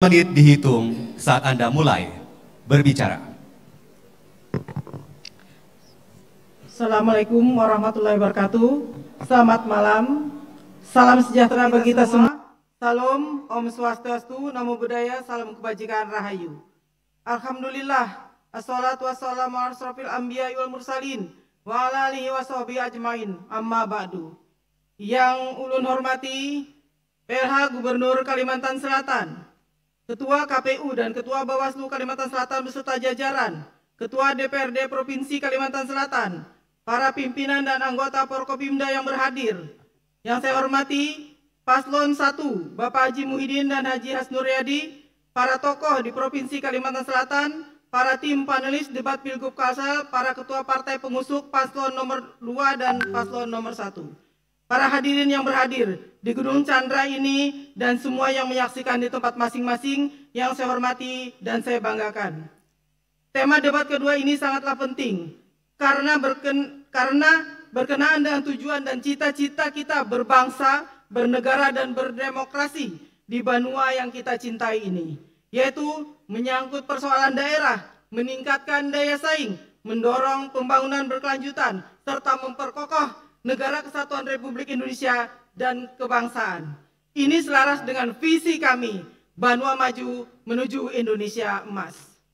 menit dihitung saat Anda mulai berbicara. Assalamualaikum warahmatullahi wabarakatuh. Selamat malam. Salam sejahtera bagi kita semua. Salam, Om Swastiastu, Namo Buddhaya, salam kebajikan, Rahayu. Alhamdulillah, assalatu wassalamu ala asrofil anbiya wal mursalin, wa ala alihi wa sahbihi ajmain, amma ba'du. Yang ulun hormati, PLH Gubernur Kalimantan Selatan, Ketua KPU dan Ketua Bawaslu Kalimantan Selatan beserta jajaran, Ketua DPRD Provinsi Kalimantan Selatan, para pimpinan dan anggota Forkopimda yang berhadir. Yang saya hormati, Paslon 1, Bapak Haji Muhyiddin dan Haji Hasnuryadi, para tokoh di Provinsi Kalimantan Selatan, para tim panelis debat Pilgub Kalsel, para ketua partai pengusung Paslon nomor 2 dan Paslon nomor 1. Para hadirin yang berhadir di Gedung Chandra ini dan semua yang menyaksikan di tempat masing-masing yang saya hormati dan saya banggakan. Tema debat kedua ini sangatlah penting karena berkenaan dengan tujuan dan cita-cita kita berbangsa, bernegara dan berdemokrasi di Banua yang kita cintai ini, yaitu menyangkut persoalan daerah, meningkatkan daya saing, mendorong pembangunan berkelanjutan, serta memperkokoh Negara Kesatuan Republik Indonesia dan kebangsaan. Ini selaras dengan visi kami, Banua Maju menuju Indonesia Emas.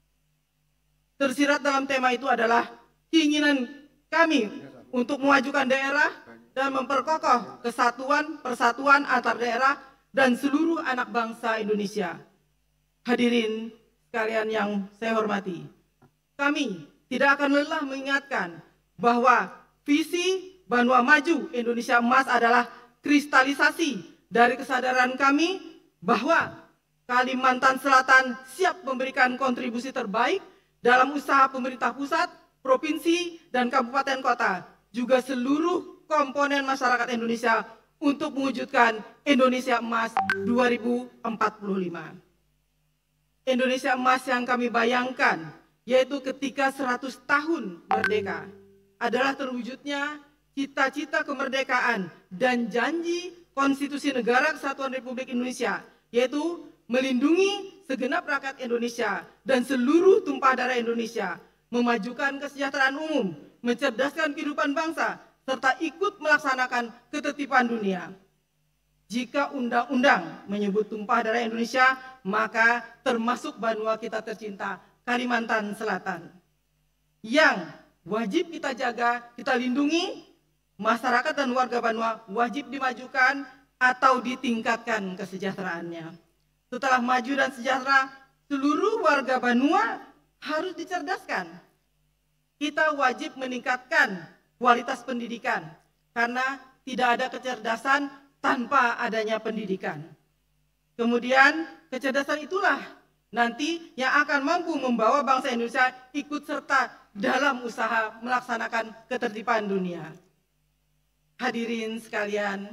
Tersirat dalam tema itu adalah keinginan kami untuk memajukan daerah dan memperkokoh kesatuan, persatuan antar daerah dan seluruh anak bangsa Indonesia. Hadirin sekalian yang saya hormati, kami tidak akan lelah mengingatkan bahwa visi Banua Maju Indonesia Emas adalah kristalisasi dari kesadaran kami bahwa Kalimantan Selatan siap memberikan kontribusi terbaik dalam usaha pemerintah pusat, provinsi, dan kabupaten kota, juga seluruh komponen masyarakat Indonesia untuk mewujudkan Indonesia Emas 2045. Indonesia Emas yang kami bayangkan, yaitu ketika 100 tahun merdeka, adalah terwujudnya cita-cita kemerdekaan dan janji Konstitusi Negara Kesatuan Republik Indonesia, yaitu melindungi segenap rakyat Indonesia dan seluruh tumpah darah Indonesia, memajukan kesejahteraan umum, mencerdaskan kehidupan bangsa, serta ikut melaksanakan ketertiban dunia. Jika undang-undang menyebut tumpah darah Indonesia, maka termasuk Banua kita tercinta, Kalimantan Selatan, yang wajib kita jaga, kita lindungi. Masyarakat dan warga Banua wajib dimajukan atau ditingkatkan kesejahteraannya. Setelah maju dan sejahtera, seluruh warga Banua harus dicerdaskan. Kita wajib meningkatkan kualitas pendidikan, karena tidak ada kecerdasan tanpa adanya pendidikan. Kemudian kecerdasan itulah nanti yang akan mampu membawa bangsa Indonesia ikut serta dalam usaha melaksanakan ketertiban dunia. Hadirin sekalian,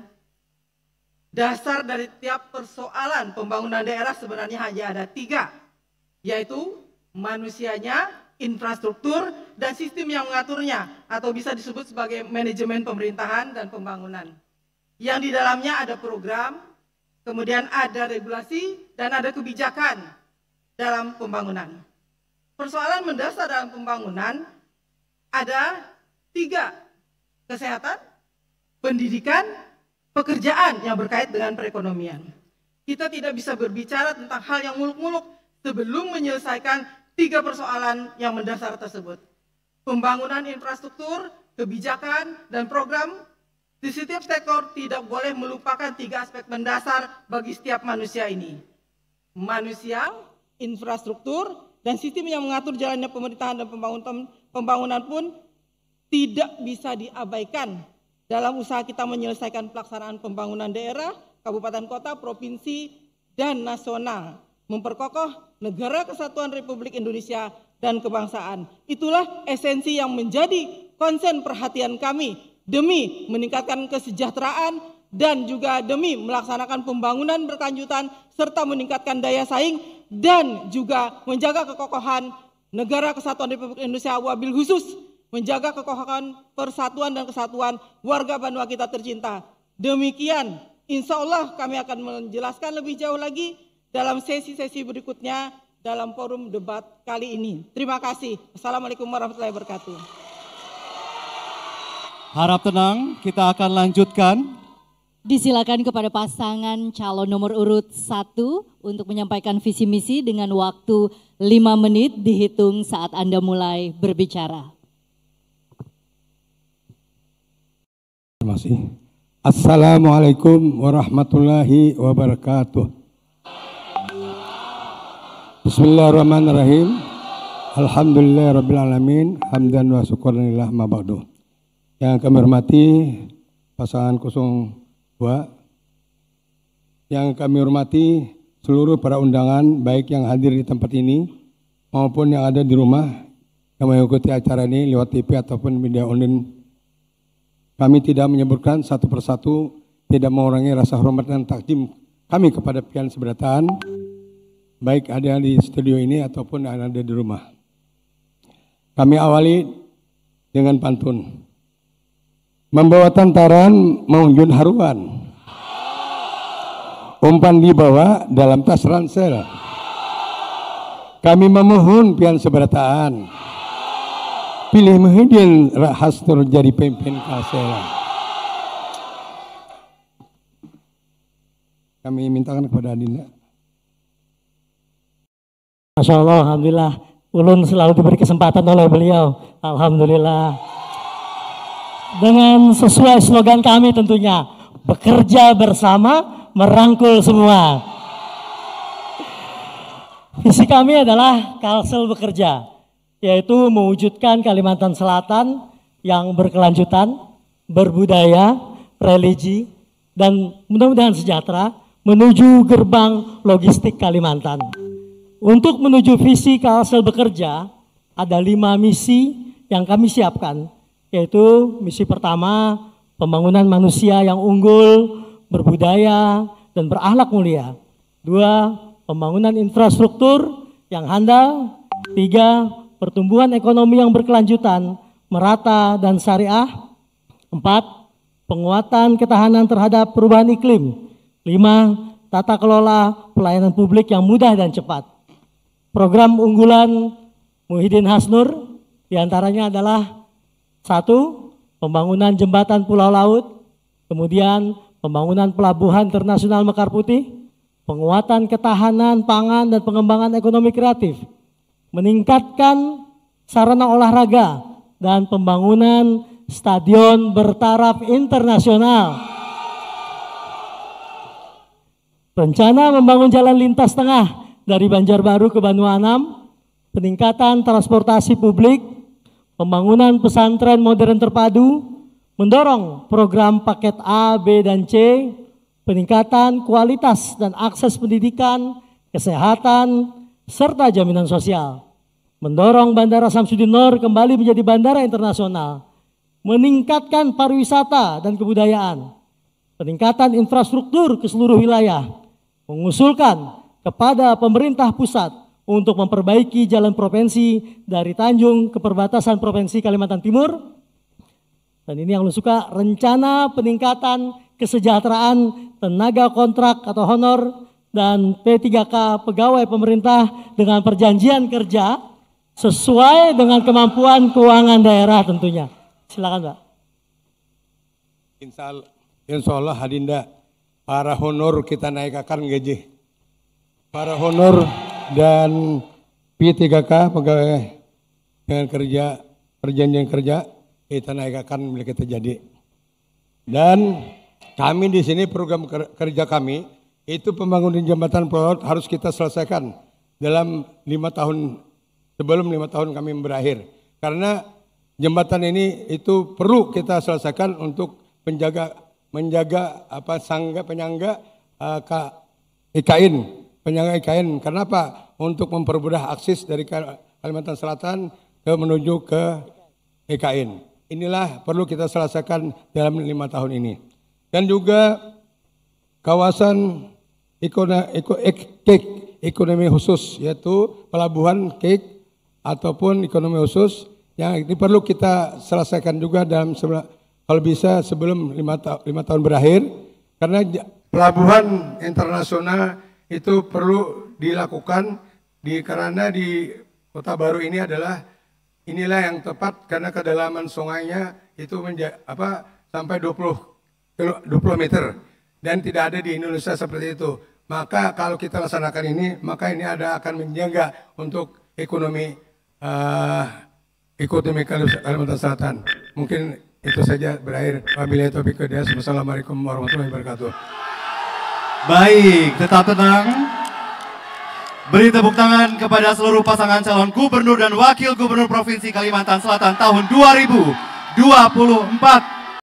dasar dari tiap persoalan pembangunan daerah sebenarnya hanya ada 3, yaitu manusianya, infrastruktur, dan sistem yang mengaturnya, atau bisa disebut sebagai manajemen pemerintahan dan pembangunan. Yang di dalamnya ada program, kemudian ada regulasi, dan ada kebijakan dalam pembangunan. Persoalan mendasar dalam pembangunan ada 3, kesehatan, pendidikan, pekerjaan yang berkait dengan perekonomian. Kita tidak bisa berbicara tentang hal yang muluk-muluk sebelum menyelesaikan 3 persoalan yang mendasar tersebut. Pembangunan infrastruktur, kebijakan, dan program di setiap sektor tidak boleh melupakan 3 aspek mendasar bagi setiap manusia ini. Manusia, infrastruktur, dan sistem yang mengatur jalannya pemerintahan dan pembangunan pun tidak bisa diabaikan dalam usaha kita menyelesaikan pelaksanaan pembangunan daerah, kabupaten kota, provinsi, dan nasional, memperkokoh Negara Kesatuan Republik Indonesia dan kebangsaan. Itulah esensi yang menjadi konsen perhatian kami demi meningkatkan kesejahteraan dan juga demi melaksanakan pembangunan berkelanjutan serta meningkatkan daya saing dan juga menjaga kekokohan Negara Kesatuan Republik Indonesia, wabil khusus menjaga kekokohan, persatuan dan kesatuan warga Banua kita tercinta. Demikian, insya Allah kami akan menjelaskan lebih jauh lagi dalam sesi-sesi berikutnya dalam forum debat kali ini. Terima kasih. Assalamualaikum warahmatullahi wabarakatuh. Harap tenang, kita akan lanjutkan. Disilakan kepada pasangan calon nomor urut 1 untuk menyampaikan visi misi dengan waktu 5 menit dihitung saat Anda mulai berbicara. Terima kasih. Assalamualaikum warahmatullahi wabarakatuh. Bismillahirrahmanirrahim. Alhamdulillahirrabbilalamin. Hamdan wa syukurillah ma ba'du. Yang kami hormati pasangan 02, yang kami hormati seluruh para undangan baik yang hadir di tempat ini maupun yang ada di rumah yang mengikuti acara ini lewat TV ataupun media online. Kami tidak menyebutkan satu persatu, tidak mengurangi rasa hormat dan takdim kami kepada pihak seberatan, baik ada di studio ini ataupun ada di rumah. Kami awali dengan pantun. Membawa tantaran mengunjun haruan, umpan dibawa dalam tas ransel. Kami memohon pian seberataan, pilih Muhyiddin Rahastur jadi pemimpin Kalsel. Kami mintakan kepada Adinda. Masya Allah, alhamdulillah. Ulun selalu diberi kesempatan oleh beliau. Alhamdulillah. Dengan sesuai slogan kami tentunya, bekerja bersama, merangkul semua. Visi kami adalah Kalsel bekerja, yaitu mewujudkan Kalimantan Selatan yang berkelanjutan, berbudaya, religi, dan mudah-mudahan sejahtera menuju gerbang logistik Kalimantan. Untuk menuju visi Kalsel bekerja, ada 5 misi yang kami siapkan, yaitu misi pertama, pembangunan manusia yang unggul, berbudaya, dan berakhlak mulia. 2, pembangunan infrastruktur yang handal. 3, pertumbuhan ekonomi yang berkelanjutan, merata, dan syariah. 4, penguatan ketahanan terhadap perubahan iklim. 5, tata kelola pelayanan publik yang mudah dan cepat. Program unggulan Muhyiddin Hasnur diantaranya adalah 1, pembangunan jembatan pulau laut, kemudian pembangunan pelabuhan internasional Mekar Putih, penguatan ketahanan pangan dan pengembangan ekonomi kreatif, meningkatkan sarana olahraga, dan pembangunan stadion bertaraf internasional. Rencana membangun jalan lintas tengah dari Banjarbaru ke Banu Anam, peningkatan transportasi publik, pembangunan pesantren modern terpadu, mendorong program paket A, B, dan C, peningkatan kualitas dan akses pendidikan, kesehatan, serta jaminan sosial, mendorong Bandara Samsudin Nur kembali menjadi bandara internasional, meningkatkan pariwisata dan kebudayaan, peningkatan infrastruktur ke seluruh wilayah, mengusulkan kepada pemerintah pusat untuk memperbaiki jalan provinsi dari Tanjung ke perbatasan Provinsi Kalimantan Timur. Dan ini yang lu suka, rencana peningkatan kesejahteraan tenaga kontrak atau honor dan P3K pegawai pemerintah dengan perjanjian kerja sesuai dengan kemampuan keuangan daerah tentunya. Silakan Pak. Insya Allah Adinda, para honor kita naikkan gaji. Para honor dan P3K pegawai dengan kerja, perjanjian kerja kita naikkan milik kita jadi. Dan kami di sini program kerja kami itu pembangunan jembatan pulau laut harus kita selesaikan dalam 5 tahun, sebelum 5 tahun kami berakhir. Karena jembatan ini itu perlu kita selesaikan untuk menjaga penyangga IKN. Penyangga IKN, kenapa? Untuk mempermudah akses dari Kalimantan Selatan menuju ke IKN. Inilah perlu kita selesaikan dalam 5 tahun ini. Dan juga kawasan ekonomi khusus, yaitu pelabuhan KEK ataupun ekonomi khusus yang ini perlu kita selesaikan juga dalam kalau bisa sebelum 5 tahun berakhir, karena pelabuhan internasional itu perlu dilakukan karena di Kota Baru ini inilah yang tepat karena kedalaman sungainya itu sampai 20 meter dan tidak ada di Indonesia seperti itu. Maka kalau kita laksanakan ini, maka ini akan menjaga untuk ekonomi Kalimantan Selatan. Mungkin itu saja berakhir. Wabillahi taufiq wal hidayah. Wassalamualaikum warahmatullahi wabarakatuh. Baik, tetap tenang. Beri tepuk tangan kepada seluruh pasangan calon gubernur dan wakil gubernur Provinsi Kalimantan Selatan tahun 2024.